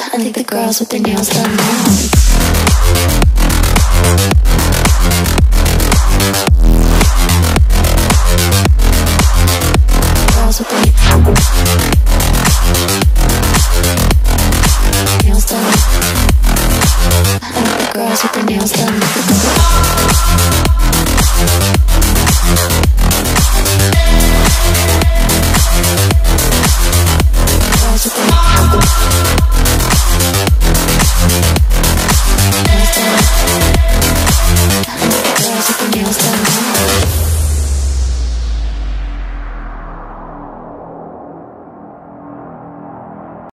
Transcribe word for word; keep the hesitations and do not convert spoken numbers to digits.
I think the girls with their nails done now. Girls with their